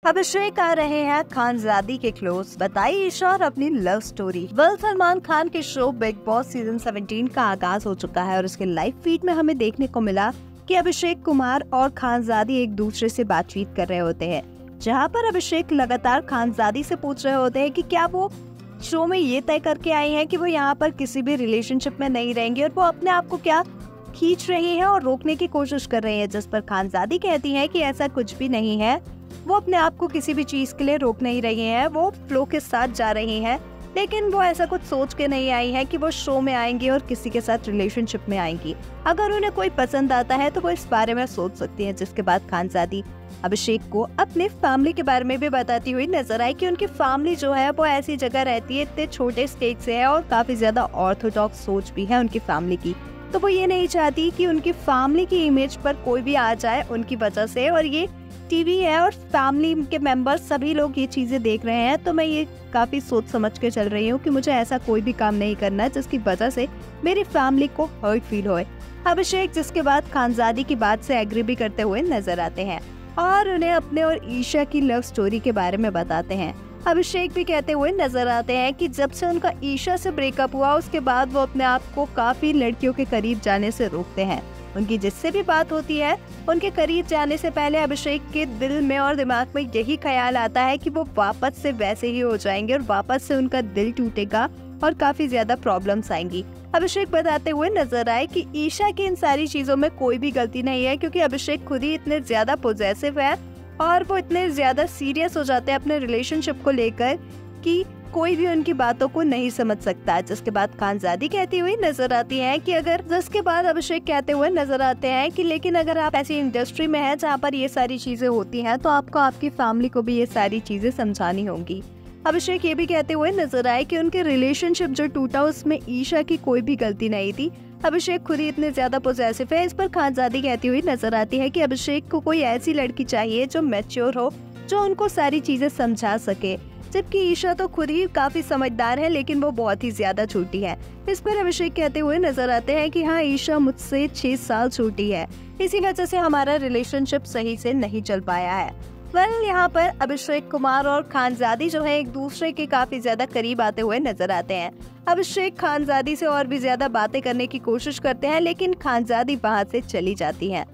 अभिषेक आ रहे हैं खानजादी के क्लोज, बताई ईशा और अपनी लव स्टोरी। सलमान खान के शो बिग बॉस सीजन 17 का आगाज हो चुका है और उसके लाइव फीड में हमें देखने को मिला कि अभिषेक कुमार और खानजादी एक दूसरे से बातचीत कर रहे होते हैं, जहां पर अभिषेक लगातार खानजादी से पूछ रहे होते हैं कि क्या वो शो में ये तय करके आई हैं कि वो यहाँ पर किसी भी रिलेशनशिप में नहीं रहेंगी और वो अपने आप को क्या खींच रही हैं और रोकने की कोशिश कर रही हैं, जिस पर खानजादी कहती हैं कि ऐसा कुछ भी नहीं है, वो अपने आप को किसी भी चीज के लिए रोक नहीं रही हैं, वो फ्लो के साथ जा रही हैं, लेकिन वो ऐसा कुछ सोच के नहीं आई है कि वो शो में आएंगी और किसी के साथ रिलेशनशिप में आएंगी। अगर उन्हें कोई पसंद आता है तो वो इस बारे में सोच सकती हैं। जिसके बाद खानजादी अभिषेक को अपने फैमिली के बारे में भी बताती हुई नजर आई कि उनकी फैमिली जो है वो ऐसी जगह रहती है, इतने छोटे स्टेट से है और काफी ज्यादा ऑर्थोडॉक्स सोच भी है उनकी फैमिली की, तो वो ये नहीं चाहती कि उनकी फैमिली की इमेज पर कोई भी आ जाए उनकी वजह से। और ये टीवी है और फैमिली के मेंबर्स सभी लोग ये चीजें देख रहे हैं, तो मैं ये काफी सोच समझ के चल रही हूँ कि मुझे ऐसा कोई भी काम नहीं करना है जिसकी वजह से मेरी फैमिली को हर्ट फील होए। अभिषेक जिसके बाद खानजादी की बात से एग्री भी करते हुए नजर आते हैं और उन्हें अपने और ईशा की लव स्टोरी के बारे में बताते हैं। अभिषेक भी कहते हुए नजर आते हैं कि जब से उनका ईशा से ब्रेकअप हुआ उसके बाद वो अपने आप को काफी लड़कियों के करीब जाने से रोकते हैं। उनकी जिससे भी बात होती है उनके करीब जाने से पहले अभिषेक के दिल में और दिमाग में यही ख्याल आता है कि वो वापस से वैसे ही हो जाएंगे और वापस से उनका दिल टूटेगा और काफी ज्यादा प्रॉब्लम्स आएंगी। अभिषेक बताते हुए नजर आए कि ईशा की इन सारी चीजों में कोई भी गलती नहीं है, क्योंकि अभिषेक खुद ही इतने ज्यादा पॉजिटिव है और वो इतने ज्यादा सीरियस हो जाते हैं अपने रिलेशनशिप को लेकर कि कोई भी उनकी बातों को नहीं समझ सकता। जिसके बाद खानजादी कहती हुई नजर आती है कि जिसके बाद अभिषेक कहते हुए नजर आते हैं कि लेकिन अगर आप ऐसी इंडस्ट्री में हैं जहाँ पर ये सारी चीजें होती हैं तो आपको आपकी फैमिली को भी ये सारी चीजें समझानी होंगी। अभिषेक ये भी कहते हुए नजर आए कि उनके रिलेशनशिप जो टूटा उसमें ईशा की कोई भी गलती नहीं थी। अभिषेक खुद ही इतने ज्यादा पॉजिटिव है। इस पर खानजादी कहती हुई नजर आती है कि अभिषेक को कोई ऐसी लड़की चाहिए जो मैच्योर हो, जो उनको सारी चीजें समझा सके, जबकि ईशा तो खुद ही काफी समझदार है लेकिन वो बहुत ही ज्यादा छोटी है। इस पर अभिषेक कहते हुए नजर आते हैं कि हाँ, ईशा मुझसे 6 साल छोटी है, इसी वजह से हमारा रिलेशनशिप सही से नहीं चल पाया है। यहाँ पर अभिषेक कुमार और खानजादी जो है एक दूसरे के काफी ज्यादा करीब आते हुए नजर आते हैं। अभिषेक खानजादी से और भी ज्यादा बातें करने की कोशिश करते हैं लेकिन खानजादी वहाँ से चली जाती हैं।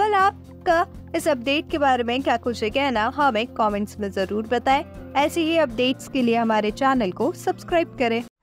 आपका इस अपडेट के बारे में क्या कुछ है कहना, हमें कमेंट्स में जरूर बताएं। ऐसी ही अपडेट्स के लिए हमारे चैनल को सब्सक्राइब करें।